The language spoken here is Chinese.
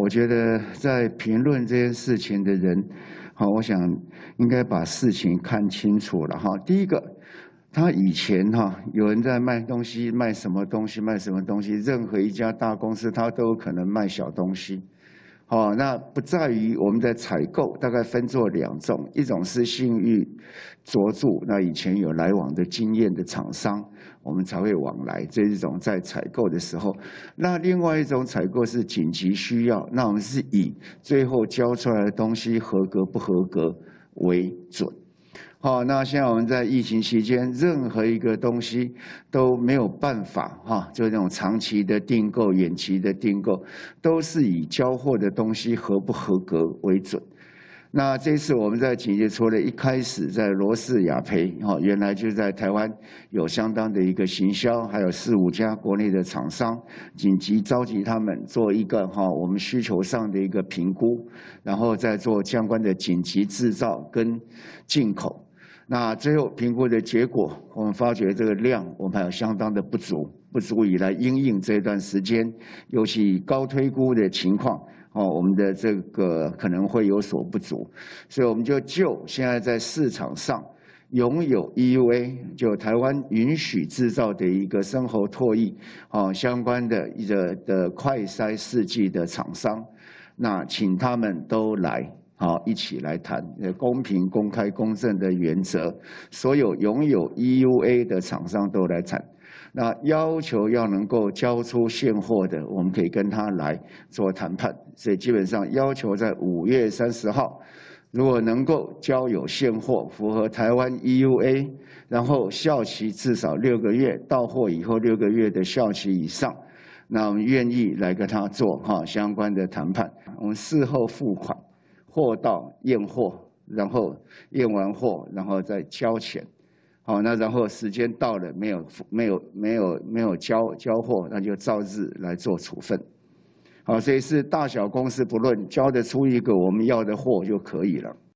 我觉得在评论这件事情的人，好，我想应该把事情看清楚了哈。第一个，他以前有人在卖东西，卖什么东西，卖什么东西，任何一家大公司他都有可能卖小东西。哦，那不在于我们的采购，大概分作2种，一种是信誉卓著，那以前有来往的经验的厂商，我们才会往来，这一种在采购的时候。那另外一种采购是紧急需要，那我们是以最后交出来的东西合格不合格为准。好，那现在我们在疫情期间，任何一个东西都没有办法就那种长期的订购、远期的订购，都是以交货的东西合不合格为准。那这次我们在紧急除了一开始在罗氏雅培原来就在台湾有相当的一个行销，还有4、5家国内的厂商，紧急召集他们做一个我们需求上的一个评估，然后再做相关的紧急制造跟进口。那最后评估的结果，我们发觉这个量我们还有相当的不足以来因应这段时间，尤其高推估的情况，我们的这个可能会有所不足，所以我们就现在在市场上拥有 EUA， 就台湾允许制造的一个生喉唾液相关的快筛试剂的厂商，那请他们都来。一起来谈公平、公开、公正的原则，所有拥有 EUA 的厂商都来谈。那要求要能够交出现货的，我们可以跟他来做谈判。所以基本上要求在5月30号，如果能够交有现货，符合台湾 EUA， 然后效期至少6个月，到货以后6个月的效期以上，那我们愿意来跟他做相关的谈判。我们事后付款。货到验货，然后验完货，然后再交钱。好，那然后时间到了没有交货，那就照日来做处分。好，所以是大小公司不论，交得出一个我们要的货就可以了。